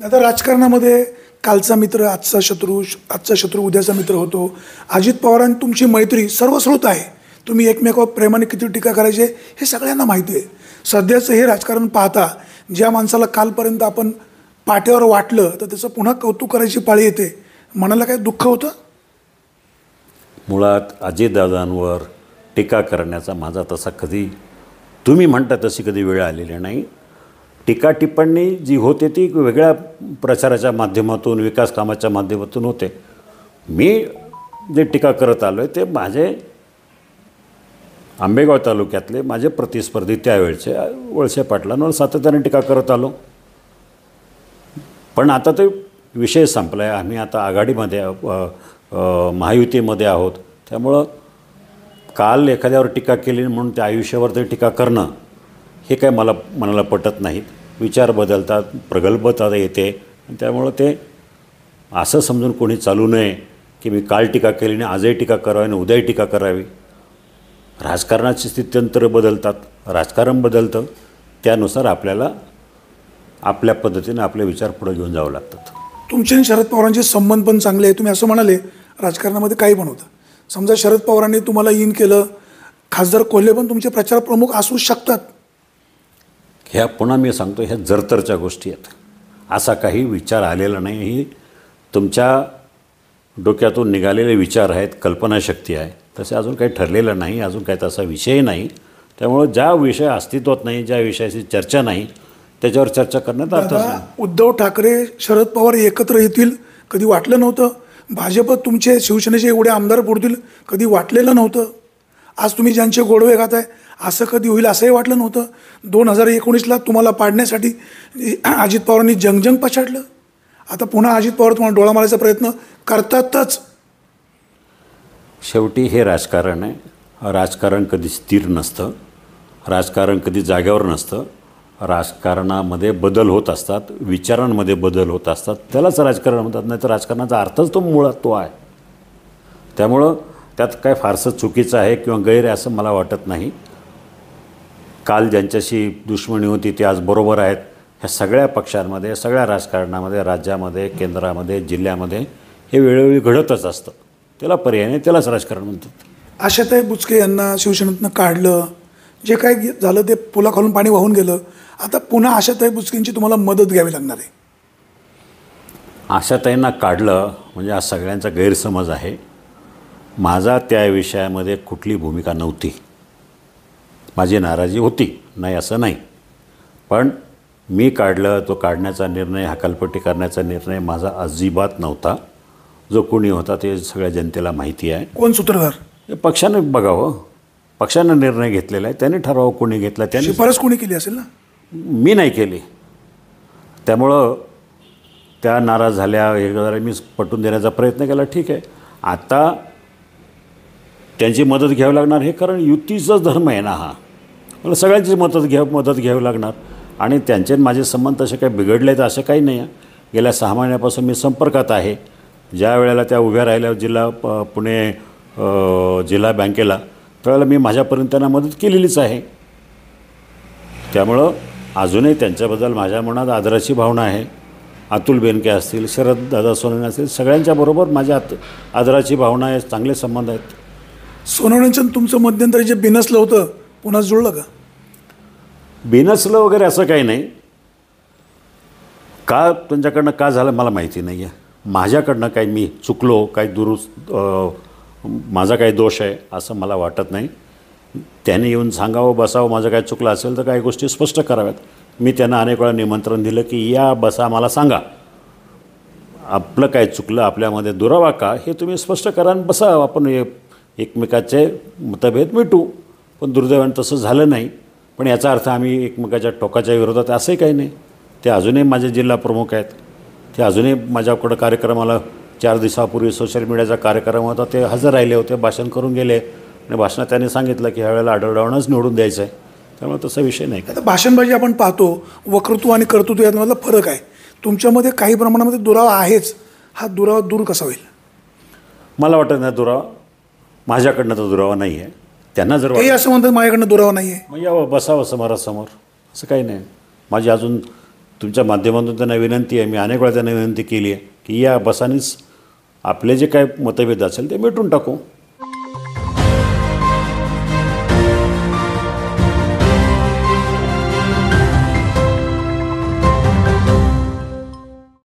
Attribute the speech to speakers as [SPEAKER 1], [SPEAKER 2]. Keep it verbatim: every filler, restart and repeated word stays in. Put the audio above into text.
[SPEAKER 1] आता राजकारणामध्ये कालचा मित्र आजचा शत्रू, आजचा शत्रू उद्याचा मित्र होतो. अजित पवारांनी तुमची मैत्री सर्वश्रुत आहे. तुम्ही एकमेकावर प्रेमाने किती टीका करायचे हे सगळ्यांना माहिती आहे. सध्याचं हे राजकारण पाहता ज्या माणसाला कालपर्यंत आपण पाट्यावर वाटलं तर त्याचं पुन्हा कौतुक करायची पाळी येते. मनाला काही दुःख होतं?
[SPEAKER 2] मुळात अजितदादांवर टीका करण्याचा माझा तसा कधी, तुम्ही म्हणता तशी कधी वेळ आलेली नाही. टीका टिप्पणी जी होते ती वेगळ्या प्रचाराच्या माध्यमातून, विकास कामाच्या माध्यमातून होते. मी जे टीका करत आलो आहे ते माझे आंबेगाव तालुक्यातले माझे प्रतिस्पर्धी त्यावेळचे वळसे पाटलांवर सातत्याने टीका करत आलो. पण आता ते विषय संपला आहे. आम्ही आता आघाडीमध्ये महायुतीमध्ये आहोत. त्यामुळं काल एखाद्यावर टीका केली म्हणून त्या आयुष्यावर ते टीका करणं हे काय मला मनाला पटत नाहीत. विचार बदलतात, प्रगल्भता येते. त्यामुळं ते असं समजून कोणी चालू नये की मी काल टीका केली आणि आजही टीका करावी आणि उद्याही टीका करावी. राजकारणाची स्थित्यंतर बदलतात, राजकारण बदलतं, त्यानुसार आपल्याला आपल्या पद्धतीने आपले विचार पुढे घेऊन जावं लागतात.
[SPEAKER 1] तुमचे आणि शरद पवारांचे संबंध पण चांगले आहे. तुम्ही असं म्हणाले राजकारणामध्ये काही पण होतं. समजा शरद पवारांनी तुम्हाला इन केलं, खासदार कोल्हे पण तुमचे प्रचार प्रमुख असू शकतात.
[SPEAKER 2] ह्या पुन्हा मी सांगतो, ह्या जरतरच्या गोष्टी आहेत. असा काही विचार आलेला नाही. ही तुमच्या डोक्यातून निघालेले विचार आहेत, कल्पनाशक्ती आहे. तसे अजून काही ठरलेलं नाही, अजून काही तसा विषय नाही. त्यामुळं ज्या विषय अस्तित्वात नाही, ज्या विषयाची चर्चा नाही, त्याच्यावर चर्चा करण्यात अर्थ नाही.
[SPEAKER 1] उद्धव ठाकरे शरद पवार एकत्र येतील कधी वाटलं नव्हतं. भाजप तुमचे शिवसेनेचे एवढे आमदार पुरतील कधी वाटलेलं नव्हतं. आज तुम्ही ज्यांचे गोडवे घात आहे असं कधी होईल असंही वाटलं नव्हतं. दोन हजार एकोणीसला तुम्हाला पाडण्यासाठी अजित पवारांनी जंगजंग पछाडलं. आता पुन्हा अजित पवार तुम्हाला डोळा मारायचा प्रयत्न करतातच.
[SPEAKER 2] शेवटी हे राजकारण आहे. राजकारण कधी स्थिर नसतं, राजकारण कधी जाग्यावर नसतं. राजकारणामध्ये बदल होत असतात, विचारांमध्ये बदल होत असतात. त्यालाच राजकारण म्हणतात. नाही तर राजकारणाचा अर्थच तो मुळात तो आहे. त्यामुळं त्यात काय फारसं चुकीचं आहे किंवा गैर आहे असं मला वाटत नाही. काल ज्यांच्याशी दुश्मनी होती ते आज बरोबर आहेत. ह्या सगळ्या पक्षांमध्ये, सगळ्या राजकारणामध्ये, राज्यामध्ये, केंद्रामध्ये, जिल्ह्यामध्ये हे वेळोवेळी घडतच असतं. त्याला पर्याय नाही, त्यालाच राजकारण म्हणतात.
[SPEAKER 1] आशाताई बुचके यांना शिवसेनेतनं काढलं, जे काय झालं ते पुलाखालून पाणी वाहून गेलं. आता पुन्हा आशाताई बुचकेंची तुम्हाला मदत घ्यावी लागणार आहे.
[SPEAKER 2] आशाताईंना काढलं म्हणजे आज सगळ्यांचा गैरसमज आहे. माझा त्या विषयामध्ये कुठली भूमिका नव्हती. माझी नाराजी होती, नाही असं नाही. पण मी काढलं, तो काढण्याचा निर्णय, हकालपट्टी करण्याचा निर्णय माझा अजिबात नव्हता. जो कोणी होता ते सगळ्या जनतेला माहिती आहे.
[SPEAKER 1] कोण सूत्रधार?
[SPEAKER 2] हे पक्षानं बघावं. पक्षानं निर्णय घेतलेला आहे, त्याने ठरावं कोणी घेतला. त्याने
[SPEAKER 1] शिफारस कोणी केली असेल ना?
[SPEAKER 2] मी नाही केली. त्यामुळं त्या नाराज झाल्या, हे जरा मी पटवून देण्याचा प्रयत्न केला. ठीक आहे, आता त्यांची मदत घ्यावी लागणार. हे कारण युतीचाच धर्म आहे ना हा. मला सगळ्यांची मदत घ्या मदत घ्यावी लागणार. आणि त्यांचे माझे संबंध तसे काही बिघडले तर असं काही नाही आहे. गेल्या सहा महिन्यापासून मी संपर्कात आहे. ज्या वेळेला त्या उभ्या राहिल्या जिल्हा प पुणे जिल्हा बँकेला, त्यावेळेला मी माझ्यापर्यंत त्यांना मदत केलेलीच आहे. त्यामुळं अजूनही त्यांच्याबद्दल माझ्या मनात आदराची भावना आहे. अतुल बेनके असतील, शरद दादा सोनवणे असतील, सगळ्यांच्याबरोबर माझ्या आत आदराची भावना आहे, चांगले संबंध आहेत.
[SPEAKER 1] सोनवणेंचं तुमचं मध्यंतरी जे बिनसलं होतं पुन्हा जुळलं का?
[SPEAKER 2] बिनसलं वगैरे असं काही नाही. का त्यांच्याकडनं का झालं मला माहिती नाही आहे. माझ्याकडनं काही मी चुकलो, काही दुरुस्त माझा काही दोष आहे असं मला वाटत नाही. त्याने येऊन सांगावं, बसावं, माझं काय चुकलं असेल तर काही गोष्टी स्पष्ट कराव्यात. मी त्यांना अनेक वेळा निमंत्रण दिलं की या बसा, मला सांगा आपलं काय चुकलं, आपल्यामध्ये दुरावा का, हे तुम्ही स्पष्ट करा आणि बसा, आपण एकमेकाचे मतभेद मिटू. पण दुर्दैवाने तसं झालं नाही. पण याचा अर्थ आम्ही एकमेकाच्या टोकाच्या विरोधात असंही काही नाही. ते अजूनही माझे जिल्हा प्रमुख आहेत. ते अजूनही माझ्याकडं कार्यक्रमाला चार दिवसापूर्वी सोशल मीडियाचा कार्यक्रम होता, ते हजर राहिले होते, भाषण करून गेले. आणि भाषणात त्यांनी सांगितलं की ह्यावेळेला आढळरावांनाच निवडून द्यायचं आहे. त्यामुळे तसा विषय नाही.
[SPEAKER 1] आता भाषणबाजी आपण पाहतो, वक्तृत्व आणि कर्तृत्व यातमधला फरक आहे. तुमच्यामध्ये काही प्रमाणामध्ये दुरावा आहेच. हा दुरावा दूर कसा होईल?
[SPEAKER 2] मला वाटत नाही दुरावा. माझ्याकडनं तर दुरावा नाही आहे. त्यांना जर
[SPEAKER 1] काही असं म्हणतात माझ्याकडनं दुरावा नाही आहे,
[SPEAKER 2] मग यावं, बसावं समोरासमोर, असं काही नाही. माझी अजून तुमच्या माध्यमातून त्यांना विनंती आहे, मी अनेक वेळा त्यांना विनंती केली आहे की या बसानीच आपले जे काय मतभेद असेल ते मिटून टाकू.